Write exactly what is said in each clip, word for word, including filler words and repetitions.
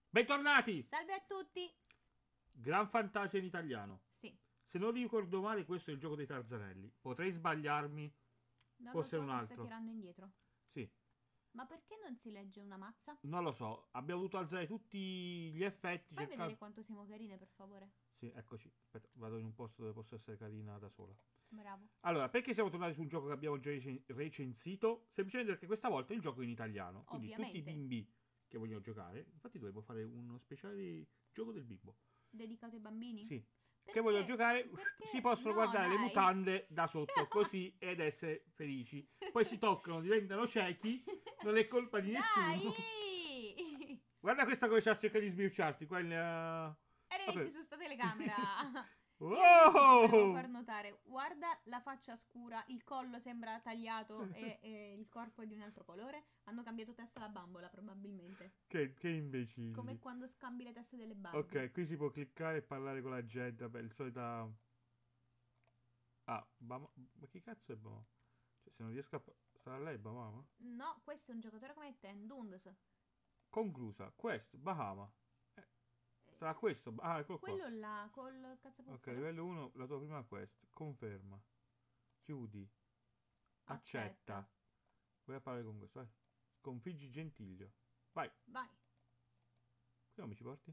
Bentornati! Salve a tutti! Gran Fantasia in italiano. Sì, Se non ricordo male, questo è il gioco dei Tarzanelli. Potrei sbagliarmi. non Forse lo so, un mi sta altro. tirando indietro. Sì, Ma perché non si legge una mazza? non lo so. Abbiamo dovuto alzare tutti gli effetti. Fai cercando- vedere quanto siamo carine, per favore. Sì, eccoci. Aspetta, vado in un posto dove posso essere carina da sola. Bravo. Allora, perché siamo tornati su un gioco che abbiamo già recen- recensito? Semplicemente perché questa volta il gioco è in italiano. Quindi tutti i Ovviamente. bimbi che vogliono giocare. Infatti dovremmo fare uno speciale gioco del bimbo. Dedicato ai bambini? Sì. Che Perché? vogliono giocare, Perché? si possono No, guardare le dai. mutande da sotto così ed essere felici. Poi si toccano, diventano ciechi, non è colpa di nessuno. Dai! Guarda questa come ci ha cercato di sbirciarti. Qua il, eh, Eri vabbè. su sta telecamera. Wow! E invece ti volevo far notare, guarda la faccia scura, il collo sembra tagliato e, e il corpo è di un altro colore. Hanno cambiato testa alla bambola, probabilmente. Che, che imbecilli. Come quando scambi le teste delle Barbie. Ok, qui si può cliccare e parlare con la gente. Vabbè, il solita. Ah, Bama... ma che cazzo è Bama? Cioè, se non riesco a. Sarà lei Bama? No, questo è un giocatore come te, Dundas. Conclusa. Quest, Bahama. Eh, Eh, sarà questo. Ah, eccolo qua. Quello là, col cazzo Ok, livello uno, la tua prima quest. Conferma. Chiudi. Accetta. Accetta. Vuoi a parlare con questo? Vai. Sconfiggi Gentiglio. Vai. Vai. Qui non mi ci porti?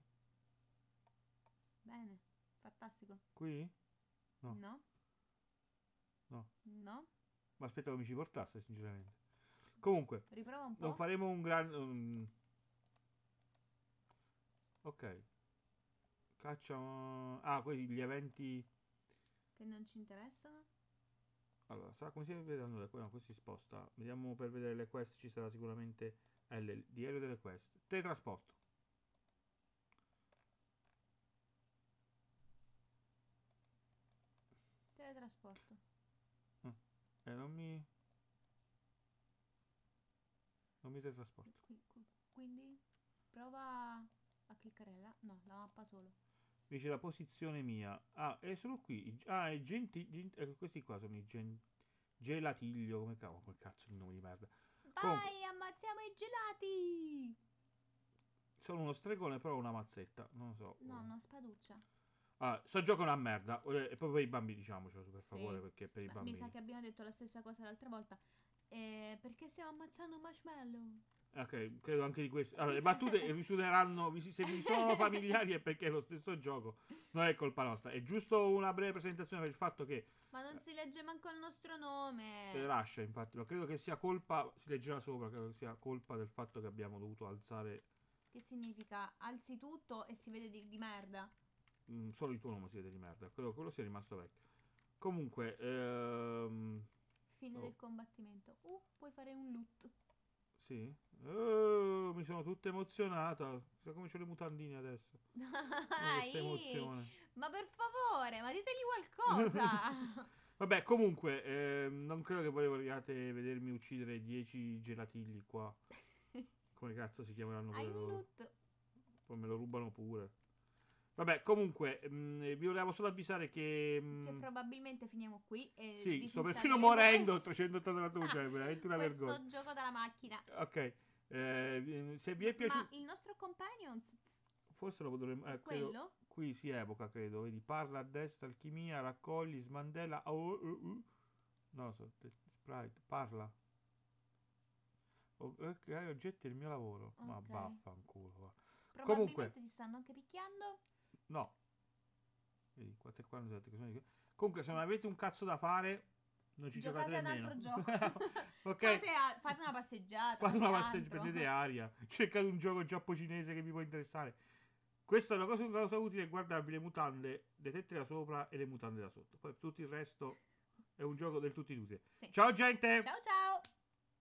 Bene, fantastico. Qui? No. No? No. No? Ma aspettavo che mi ci portasse, sinceramente. Comunque, Riprova un po'. non faremo un gran... um, Ok. Caccia... Ah, quelli gli eventi... Che non ci interessano. Allora, sarà come si vedono le quest? No, questo si sposta. Vediamo per vedere le quest, ci sarà sicuramente L, il diario delle quest. Teletrasporto. Teletrasporto. Eh, non mi... Non mi teletrasporto. Qui- qui- quindi prova a cliccare là. No, la mappa solo. Dice la posizione mia. Ah, è solo qui. I- Ah, è genti... gent- ecco, questi qua sono i gen... Gelatiglio. Come cavolo, quel cazzo di nome di merda. Comunque, Vai, ammazziamo i gelati! sono uno stregone, però ho una mazzetta. Non lo so. No, una spaduccia. Ah, sto gioco è una merda. Eh, E proprio per i bambini, diciamocelo, per Sì. favore, perché per i Ma bambini. mi sa che abbiamo detto la stessa cosa l'altra volta. Eh, perché stiamo ammazzando un marshmallow? Ok, credo anche di questo. Allora, le battute risuoneranno. vi si- Se vi sono familiari è perché è lo stesso gioco. Non è colpa nostra. È giusto una breve presentazione per il fatto che Ma non si legge manco il nostro nome. eh, lascia, infatti. Ma credo che sia colpa. Si leggerà sopra. Credo che sia colpa del fatto che abbiamo dovuto alzare. Che significa? Alzi tutto e si vede di, di merda. mh, solo il tuo nome si vede di merda. Quello, quello sia rimasto vecchio. Comunque, ehm, Fine Oh. del combattimento. Uh, puoi fare un loot. sì. Oh, mi sono tutto emozionata. Sai come c'ho le mutandine adesso. Oh, questa Dai! emozione. Ma per favore, ma ditegli qualcosa. Vabbè, comunque, ehm, non credo che voi vogliate vedermi uccidere dieci gelatigli qua. Come cazzo si chiameranno Hai un quello? loot. Poi me lo rubano pure. Vabbè, comunque, mh, vi volevo solo avvisare che... mh, Che probabilmente finiamo qui. E sì, sto perfino disinstalleremo morendo. trecentottanta voce, è veramente una questo vergogna. gioco dalla macchina. Ok, eh, se vi è piaciuto... Ma il nostro companion z- z- Forse lo potremmo... è eh, credo- quello? Qui si evoca, credo. Vedi, parla a destra, alchimia, raccogli, smandella... Oh, oh, oh. No, so, te- sprite, parla. O- Ok, oggetti è il mio lavoro. Ma Ok. vaffanculo. Va. Probabilmente Comunque, ti stanno anche picchiando. no. Vedi, quattro e quarantasette. che sono di- Comunque, se non avete un cazzo da fare, non ci Giocate giocate ad nemmeno. altro gioco. Ok, Fate, a- fate una passeggiata. fate una fate passeggiata, altro. prendete aria. Cercate un gioco giapponese che vi può interessare. Questa è una cosa, una cosa utile, guardarvi le mutande, le tette da sopra e le mutande da sotto. Poi tutto il resto è un gioco del tutto inutile. Sì. Ciao gente! Ciao ciao.